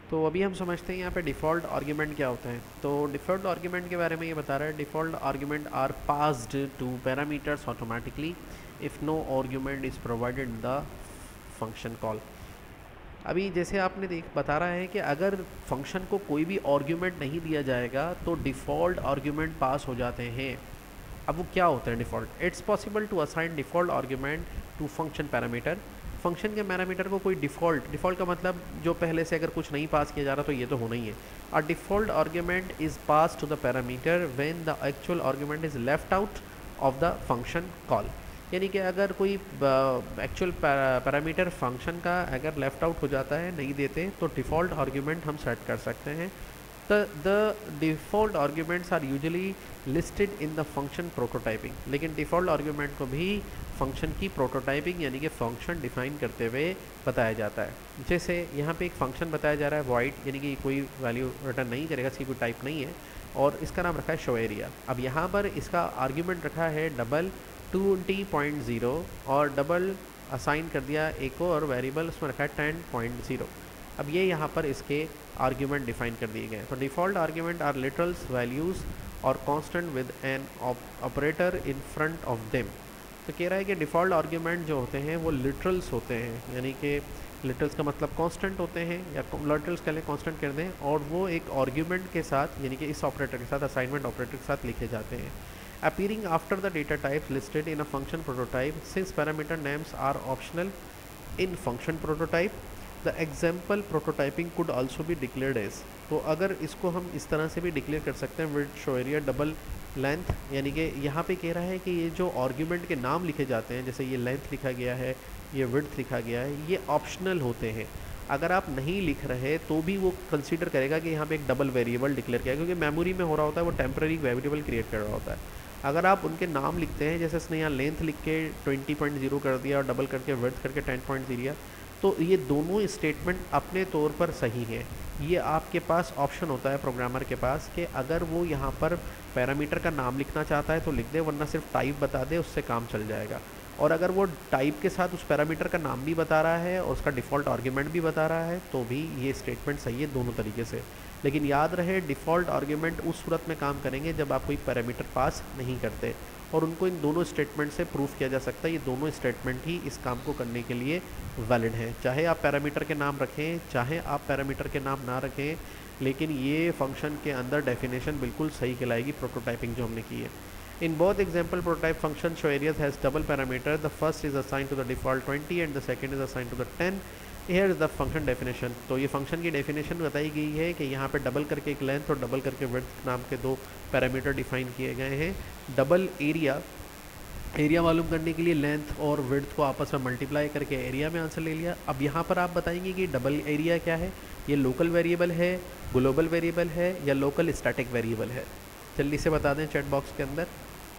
तो अभी हम समझते हैं यहाँ पे डिफ़ॉल्ट आर्ग्यूमेंट क्या होता है। तो डिफ़ॉल्ट आर्ग्यूमेंट के बारे में ये बता रहा है, default argument are passed to parameters automatically if no argument is provided in the function call. अभी जैसे आपने बता रहा है कि अगर फंक्शन को कोई भी आर्ग्यूमेंट नहीं दिया जाएगा तो डिफ़ॉल्ट आर्ग्यूमेंट पास हो जाते हैं। अब वो क्या होता है default? It's possible to assign default argument to function parameter. Function के पैरामीटर को कोई डिफ़ॉल्ट का मतलब जो पहले से अगर कुछ नहीं पास किया जा रहा तो ये तो होना ही है। A default argument is pass to the parameter when the actual argument is left out of the function call. यानी कि अगर कोई एक्चुअल पैरामीटर फंक्शन का अगर लेफ़्ट आउट हो जाता है, नहीं देते, तो डिफ़ॉल्ट आर्ग्यूमेंट हम सेट कर सकते हैं। the default arguments are usually listed in the function prototyping। लेकिन डिफ़ॉल्ट आर्ग्यूमेंट को भी फंक्शन की प्रोटोटाइपिंग यानी कि फंक्शन डिफाइन करते हुए बताया जाता है। जैसे यहाँ पे एक फंक्शन बताया जा रहा है void, यानी कि कोई वैल्यू रिटर्न नहीं करेगा, इसकी कोई टाइप नहीं है, और इसका नाम रखा है शो एरिया। अब यहाँ पर इसका आर्ग्यूमेंट रखा है डबल 20.0 और डबल असाइन कर दिया एक और वेरिएबल, उसमें रखा है 10.0। अब ये यहाँ पर इसके आर्ग्यूमेंट डिफाइन कर दिए गए हैं। तो default argument are literals values और constant with an operator in front of them. तो कह रहा है कि डिफ़ॉल्ट आर्ग्यूमेंट जो होते हैं वो लिटरल्स होते हैं, यानी कि लिटरल्स का मतलब कांस्टेंट होते हैं, या लिटरल्स के लिए कांस्टेंट कर दें, और वो एक आर्ग्यूमेंट के साथ यानी कि इस ऑपरेटर के साथ, असाइनमेंट ऑपरेटर के साथ लिखे जाते हैं। Appearing after the data types listed in a function prototype since parameter names are optional in function prototype the example prototyping could also भी डिक्लेयर्ड एज। तो अगर इसको हम इस तरह से भी डिक्लेयर कर सकते हैं, width show area double length, यानी कि यहाँ पे कह रहा है कि ये जो आर्ग्यूमेंट के नाम लिखे जाते हैं, जैसे ये लेंथ लिखा गया है, ये विड्थ लिखा गया है, ये ऑप्शनल होते हैं। अगर आप नहीं लिख रहे तो भी वो कंसीडर करेगा कि यहाँ पे एक डबल वेरिएबल डिक्लेयर किया है, क्योंकि मेमोरी में हो रहा होता है, वो टेम्प्रेरी वेरिएबल क्रिएट कर रहा होता है। अगर आप उनके नाम लिखते हैं, जैसे इसने यहाँ लेंथ लिख के 20.0 कर दिया और डबल करके विड्थ करके 10.0, तो ये दोनों स्टेटमेंट अपने तौर पर सही है। ये आपके पास ऑप्शन होता है प्रोग्रामर के पास कि अगर वो यहाँ पर पैरामीटर का नाम लिखना चाहता है तो लिख दे, वरना सिर्फ टाइप बता दे, उससे काम चल जाएगा। और अगर वो टाइप के साथ उस पैरामीटर का नाम भी बता रहा है और उसका डिफ़ॉल्ट आर्ग्यूमेंट भी बता रहा है तो भी ये स्टेटमेंट सही है दोनों तरीके से। लेकिन याद रहे, डिफ़ॉल्ट आर्ग्यूमेंट उस सूरत में काम करेंगे जब आप कोई पैरामीटर पास नहीं करते, और उनको इन दोनों स्टेटमेंट से प्रूफ किया जा सकता है। ये दोनों स्टेटमेंट ही इस काम को करने के लिए वैलिड हैं, चाहे आप पैरामीटर के नाम रखें, चाहे आप पैरामीटर के नाम ना रखें, लेकिन ये फंक्शन के अंदर डेफिनेशन बिल्कुल सही कहलाएगी प्रोटोटाइपिंग जो हमने की है। In both example prototype function show areas has double parameter, the first is assign to the default 20 and the second is assign to the 10। Here is the function definition. तो ये function की definition बताई गई है कि यहाँ पे double करके एक लेंथ और डबल करके विड्थ नाम के दो पैरामीटर डिफाइन किए गए हैं। डबल एरिया मालूम करने के लिए लेंथ और विड्थ को आपस में मल्टीप्लाई करके एरिया में आंसर ले लिया। अब यहाँ पर आप बताएंगे कि डबल एरिया क्या है, ये लोकल वेरिएबल है, ग्लोबल वेरिएबल है, या लोकल स्टैटिक वेरिएबल है? जल्दी से बता दें चैट बॉक्स के अंदर।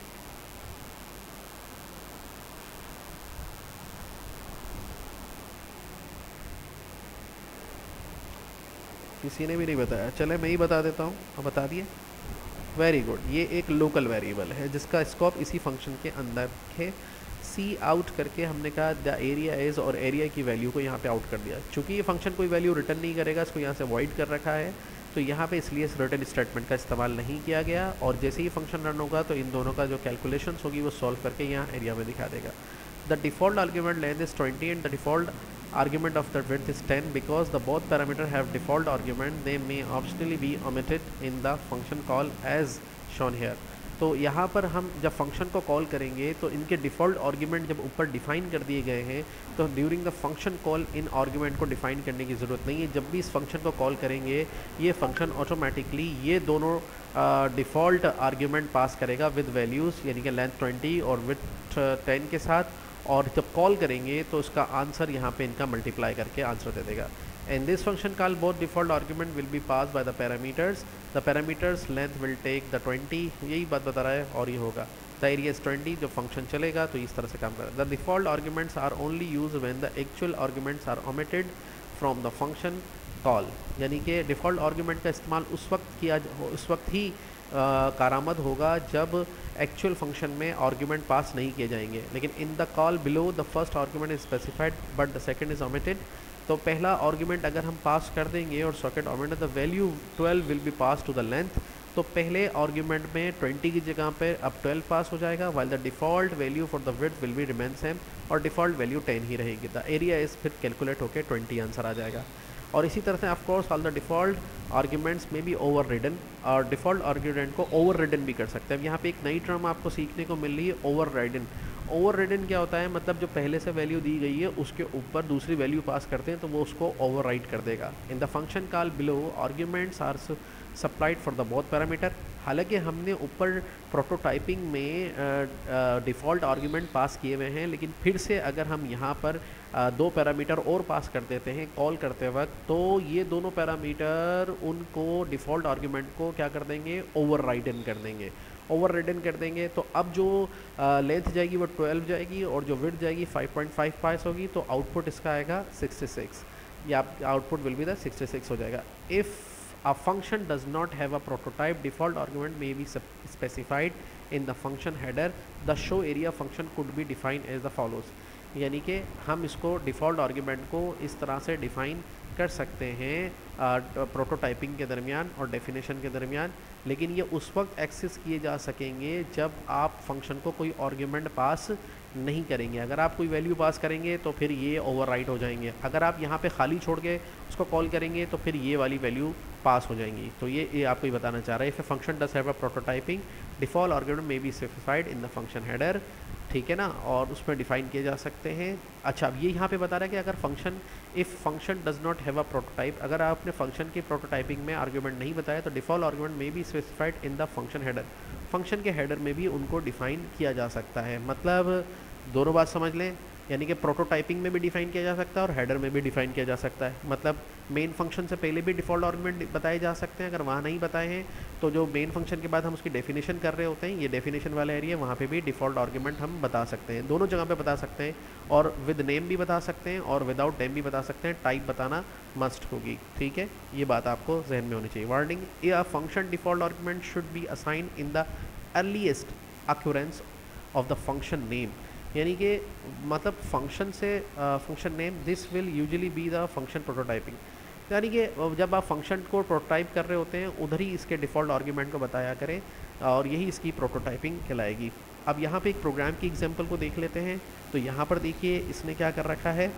किसी ने भी नहीं बताया, चले मैं ही बता देता हूँ। अब बता दिए, वेरी गुड। ये एक लोकल वेरिएबल है जिसका स्कोप इसी फंक्शन के अंदर है। सी आउट करके हमने कहा द एरिया इज़, और एरिया की वैल्यू को यहाँ पे आउट कर दिया। चूँकि ये फंक्शन कोई वैल्यू रिटर्न नहीं करेगा, इसको यहाँ से वॉइड कर रखा है, तो यहाँ पे इसलिए इस रिटर्न स्टेटमेंट का इस्तेमाल नहीं किया गया। और जैसे ही फंक्शन रन होगा तो इन दोनों का जो कैलकुलेशंस होगी वो सॉल्व करके यहाँ एरिया में दिखा देगा। The default argument length is 20 and the default argument of the width is 10 because the both parameter have default argument, they may optionally be omitted in the function call as shown here। तो यहाँ पर हम जब function को call करेंगे तो इनके default argument जब ऊपर डिफ़ाइन कर दिए गए हैं तो ड्यूरिंग द फंक्शन कॉल इन आर्ग्यूमेंट को डिफ़ाइन करने की ज़रूरत नहीं है। जब भी इस फंक्शन को कॉल करेंगे ये फंक्शन ऑटोमेटिकली ये दोनों डिफ़ॉल्ट आर्ग्यूमेंट पास करेगा विद वैल्यूज़, यानी कि लेंथ 20 और विड्थ 10 के साथ, और जब कॉल करेंगे तो उसका आंसर यहाँ पे इनका मल्टीप्लाई करके आंसर दे देगा। And this function call both default argument will be pass by the parameters, the parameters length will take the 20, यही बात बता रहा है, और ये होगा द एरिया इज 20। जो फंक्शन चलेगा तो इस तरह से काम करेगा। The default arguments are only use when the actual arguments are omitted from the function call, यानी कि डिफ़ॉल्ट आर्ग्यूमेंट का इस्तेमाल उस वक्त ही कारामद होगा जब एक्चुअल फंक्शन में आर्ग्यूमेंट पास नहीं किए जाएंगे। लेकिन in the call below the first argument is specified but the second is omitted, तो पहला आर्गुमेंट अगर हम पास कर देंगे और socket argument the value 12 will be pass to the length, तो पहले आर्गुमेंट में 20 की जगह पे अब 12 पास हो जाएगा, while the default value for the width will be remain same, और डिफ़ॉल्ट वैल्यू 10 ही रहेगी। द एरिया इस फिर कैलकुलेट होकर 20 आंसर आ जाएगा। और इसी तरह से of course all the default arguments में भी ओवर रिडन, और डिफ़ॉल्ट आर्ग्यूमेंट को ओवर रिडन भी कर सकते हैं। अब यहाँ पे एक नई टर्म आपको सीखने को मिल रही है, ओवर राइडन। ओवर रिडन क्या होता है, मतलब जो पहले से वैल्यू दी गई है उसके ऊपर दूसरी वैल्यू पास करते हैं तो वो उसको ओवर राइड कर देगा। In the function call below arguments are supplied for the both parameter. हालांकि हमने ऊपर प्रोटोटाइपिंग में डिफ़ॉल्ट आर्ग्यूमेंट पास किए हुए हैं, लेकिन फिर से अगर हम यहाँ पर दो पैरामीटर और पास कर देते हैं कॉल करते वक्त, तो ये दोनों पैरामीटर उनको डिफ़ॉल्ट आर्ग्यूमेंट को क्या कर देंगे, ओवर राइडन कर देंगे। ओवर रिडन कर देंगे तो अब जो लेंथ जाएगी वो 12 जाएगी और जो विड्थ जाएगी 5.5 पास होगी, तो आउटपुट इसका आएगा 66, या आउटपुट विल बी द 66 हो जाएगा। If a function does not have a prototype, default argument may be specified in the function header. The show area function could be defined as the follows. यानी कि हम इसको default argument को इस तरह से डिफ़ाइन कर सकते हैं प्रोटोटाइपिंग के दरमियान और डेफिनेशन के दरमियान, लेकिन ये उस वक्त एक्सेस किए जा सकेंगे जब आप फंक्शन को कोई आर्ग्यूमेंट पास नहीं करेंगे। अगर आप कोई वैल्यू पास करेंगे तो फिर ये ओवरराइट हो जाएंगे। अगर आप यहाँ पे खाली छोड़ के उसको कॉल करेंगे तो फिर ये वाली वैल्यू पास हो जाएंगी। तो ये आपको ही बताना चाह रहा है। If a function does have a prototyping, default argument may be specified in the function header, ठीक है ना, और उसमें डिफ़ाइन किए जा सकते हैं। अच्छा, अब ये यहाँ पे बता रहा है कि अगर function if function does not have a prototype, अगर आपने फंक्शन की प्रोटोटाइपिंग में आर्ग्यूमेंट नहीं बताया तो default argument may be specified in the function header, function के हेडर में भी उनको डिफ़ाइन किया जा सकता है। मतलब दोनों बात समझ लें, यानी कि प्रोटोटाइपिंग में भी डिफ़ाइन किया जा सकता है और हेडर में भी डिफ़ाइन किया जा सकता है। मतलब मेन फंक्शन से पहले भी डिफ़ॉल्ट आर्ग्यूमेंट बताए जा सकते हैं, अगर वहाँ नहीं बताए हैं तो जो मेन फंक्शन के बाद हम उसकी डेफिनेशन कर रहे होते हैं, ये डेफिनेशन वाला एरिया, वहाँ पे भी डिफ़ॉल्ट आर्ग्यूमेंट हम बता सकते हैं। दोनों जगह पे बता सकते हैं, और विद नेम भी बता सकते हैं और विदाउट नेम भी बता सकते हैं। टाइप बताना मस्ट होगी, ठीक है, ये बात आपको जहन में होनी चाहिए। Wording, a function default argument should be assign in the earliest occurrence of the function name, यानी कि मतलब फंक्शन से function name, this will usually be the function prototyping, यानी कि जब आप फंक्शन को प्रोटोटाइप कर रहे होते हैं उधर ही इसके डिफ़ॉल्ट आर्ग्यूमेंट को बताया करें, और यही इसकी प्रोटोटाइपिंग कहलाएगी। अब यहाँ पे एक प्रोग्राम की एग्जांपल को देख लेते हैं। तो यहाँ पर देखिए इसने क्या कर रखा है,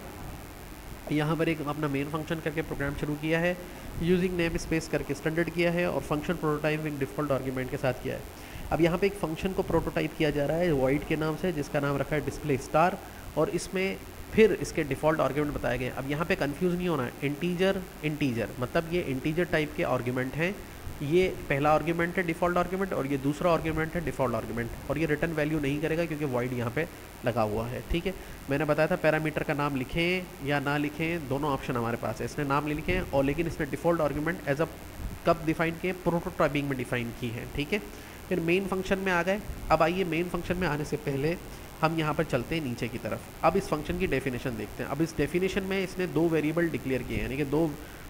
यहाँ पर एक अपना मेन फंक्शन करके प्रोग्राम शुरू किया है, यूजिंग नेम स्पेस करके स्टैंडर्ड किया है, और फंक्शन प्रोटोटाइपिंग डिफ़ॉल्ट आर्ग्यूमेंट के साथ किया है। अब यहाँ पे एक फंक्शन को प्रोटोटाइप किया जा रहा है वॉइड के नाम से, जिसका नाम रखा है डिस्प्ले स्टार, और इसमें फिर इसके डिफ़ॉल्ट आर्ग्यूमेंट बताए गए। अब यहाँ पे कंफ्यूज नहीं होना है, इंटीजर मतलब ये इंटीजर टाइप के आर्ग्यूमेंट हैं। ये पहला आर्ग्यूमेंट है डिफ़ॉल्ट आर्ग्यूमेंट, और ये दूसरा आर्ग्यूमेंट है डिफ़ॉल्ट आर्ग्यूमेंट, और ये रिटर्न वैल्यू नहीं करेगा क्योंकि वॉइड यहाँ पे लगा हुआ है, ठीक है। मैंने बताया था पैरामीटर का नाम लिखें या ना लिखें, दोनों ऑप्शन हमारे पास है। इसने नाम ले लिखे हैं, और लेकिन इसने डिफ़ॉल्ट आर्ग्यूमेंट एज अ कब डिफ़ाइन किए, प्रोटोटाइपिंग में डिफ़ाइन की है, ठीक है। फिर मेन फंक्शन में आ गए। अब आइए मेन फंक्शन में आने से पहले हम यहाँ पर चलते हैं नीचे की तरफ। अब इस फंक्शन की डेफिनेशन देखते हैं। अब इस डेफिनेशन में इसने दो वेरिएबल डिक्लेयर किए हैं, यानी कि दो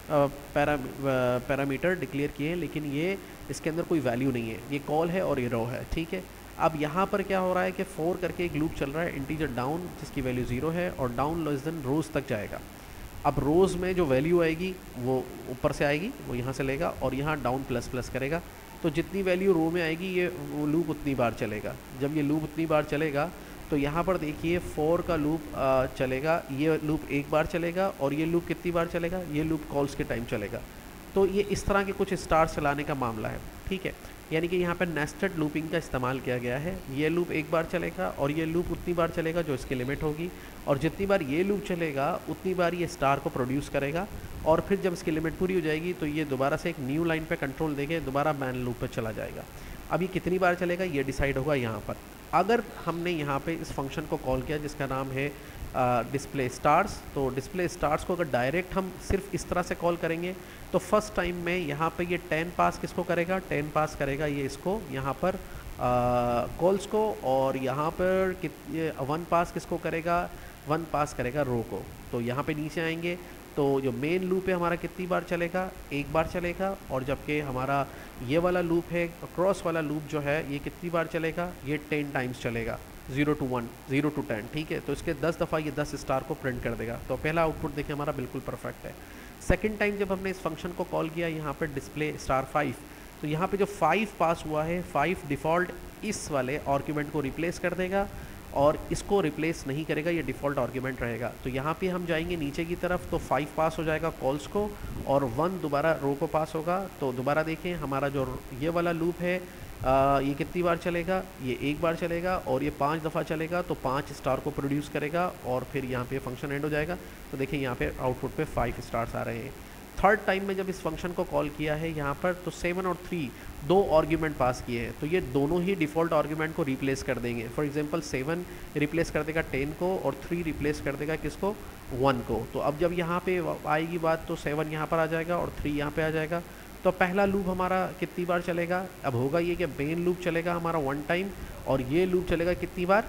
पैरामीटर डिक्लेयर किए हैं, लेकिन ये इसके अंदर कोई वैल्यू नहीं है, ये कॉल है और ये रो है, ठीक है। अब यहाँ पर क्या हो रहा है कि 4 करके एक लूप चल रहा है, इंटीजर डाउन जिसकी वैल्यू 0 है, और डाउन लेस देन रोज़ तक जाएगा। अब रोज़ में जो वैल्यू आएगी वो ऊपर से आएगी, वो यहाँ से लेगा, और यहाँ डाउन प्लस प्लस करेगा। तो जितनी वैल्यू रो में आएगी ये वो लूप उतनी बार चलेगा। जब ये लूप उतनी बार चलेगा तो यहाँ पर देखिए 4 का लूप चलेगा, ये लूप एक बार चलेगा, और ये लूप कितनी बार चलेगा, ये लूप कॉल्स के टाइम चलेगा। तो ये इस तरह के कुछ स्टार चलाने का मामला है, ठीक है। यानी कि यहाँ पर नेस्टेड लूपिंग का इस्तेमाल किया गया है। ये लूप एक बार चलेगा और ये लूप उतनी बार चलेगा जो इसकी लिमिट होगी, और जितनी बार ये लूप चलेगा उतनी बार ये स्टार को प्रोड्यूस करेगा, और फिर जब इसकी लिमिट पूरी हो जाएगी तो ये दोबारा से एक न्यू लाइन पे कंट्रोल देके दोबारा मैन लूप पे चला जाएगा। अब ये कितनी बार चलेगा ये डिसाइड होगा यहाँ पर। अगर हमने यहाँ पे इस फंक्शन को कॉल किया जिसका नाम है डिस्प्ले स्टार्स, तो डिस्प्ले स्टार्स को अगर डायरेक्ट हम सिर्फ इस तरह से कॉल करेंगे तो फर्स्ट टाइम में यहाँ पे ये 10 पास किसको करेगा, 10 पास करेगा ये इसको यहाँ पर कॉल्स को, और यहाँ पर 1 पास किसको करेगा, 1 पास करेगा रो को। तो यहाँ पे नीचे आएंगे तो जो मेन लूप है हमारा कितनी बार चलेगा, एक बार चलेगा, और जबकि हमारा ये वाला लूप है क्रॉस वाला लूप जो है ये कितनी बार चलेगा, ये 10 टाइम्स चलेगा। 0 to 1, 0 to 10, ठीक है। तो इसके 10 दफ़ा ये 10 स्टार को प्रिंट कर देगा। तो पहला आउटपुट देखिए हमारा बिल्कुल परफेक्ट है। सेकंड टाइम जब हमने इस फंक्शन को कॉल किया यहाँ पर डिस्प्ले स्टार 5, तो यहाँ पे जो 5 पास हुआ है, 5 डिफ़ॉल्ट इस वाले आर्ग्यूमेंट को रिप्लेस कर देगा और इसको रिप्लेस नहीं करेगा, ये डिफ़ॉल्ट आर्ग्यूमेंट रहेगा। तो यहाँ पे हम जाएंगे नीचे की तरफ तो 5 पास हो जाएगा कॉल्स को और 1 दोबारा रो को पास होगा। तो दोबारा देखें हमारा जो ये वाला लूप है ये कितनी बार चलेगा, ये एक बार चलेगा और ये 5 दफ़ा चलेगा तो 5 स्टार को प्रोड्यूस करेगा और फिर यहाँ पे फंक्शन एंड हो जाएगा। तो देखिए यहाँ पे आउटपुट पे 5 स्टार्स आ रहे हैं। थर्ड टाइम में जब इस फंक्शन को कॉल किया है यहाँ पर तो 7 और 3 दो आर्ग्यूमेंट पास किए हैं, तो ये दोनों ही डिफ़ॉल्ट आर्ग्यूमेंट को रिप्लेस कर देंगे। फॉर एग्जांपल 7 रिप्लेस कर देगा 10 को और 3 रिप्लेस कर देगा किसको, 1 को। तो अब जब यहाँ पे आएगी बात तो 7 यहाँ पर आ जाएगा और 3 यहाँ पे आ जाएगा। तो पहला लूप हमारा कितनी बार चलेगा, अब होगा ये कि मेन लूप चलेगा हमारा 1 टाइम और ये लूप चलेगा कितनी बार,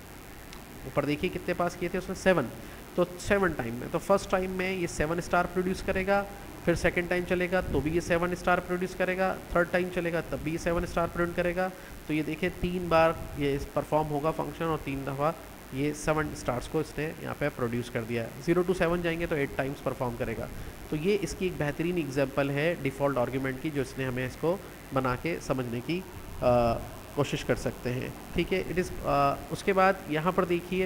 ऊपर देखिए कितने पास किए थे उसने 7, तो 7 टाइम में। तो फर्स्ट टाइम में ये 7 स्टार प्रोड्यूस करेगा, फिर सेकंड टाइम चलेगा तो भी ये 7 स्टार प्रोड्यूस करेगा, थर्ड टाइम चलेगा तब भी ये 7 स्टार प्रिंट करेगा। तो ये देखिए 3 बार ये परफॉर्म होगा फंक्शन और 3 दफ़ा ये 7 स्टार्स को इसने यहाँ पे प्रोड्यूस कर दिया है। 0 to 7 जाएंगे तो 8 टाइम्स परफॉर्म करेगा। तो ये इसकी एक बेहतरीन एग्जांपल है डिफ़ॉल्ट आर्ग्यूमेंट की, जो इसने हमें इसको बना के समझने की कोशिश कर सकते हैं, ठीक है। इट इज़ उसके बाद यहाँ पर देखिए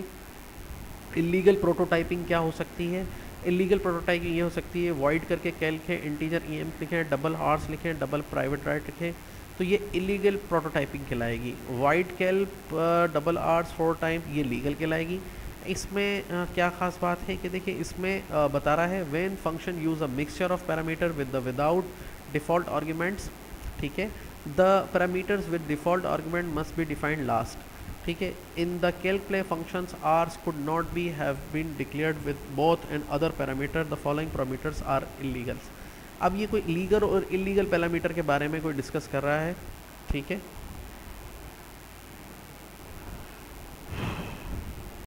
इलीगल प्रोटोटाइपिंग क्या हो सकती है। इलीगल प्रोटोटाइपिंग ये हो सकती है वॉइड करके कैल लिखें, इंटीजर EM लिखें, डबल आर्स लिखें, डबल प्राइवेट राइट लिखें, तो ये इलीगल प्रोटोटाइपिंग कहलाएगी। Void cal double ars 4 time ये लीगल कहलाएगी। इसमें क्या ख़ास बात है कि देखिए इसमें बता रहा है when function use a mixture of parameter with the without default arguments, ठीक है। The parameters with default argument must be defined last, ठीक है। इन द calc functions आर्स could not be have been declared with both and other parameter, the following parameters are illegal। अब ये कोई legal और illegal parameter के बारे में कोई डिस्कस कर रहा है, ठीक है।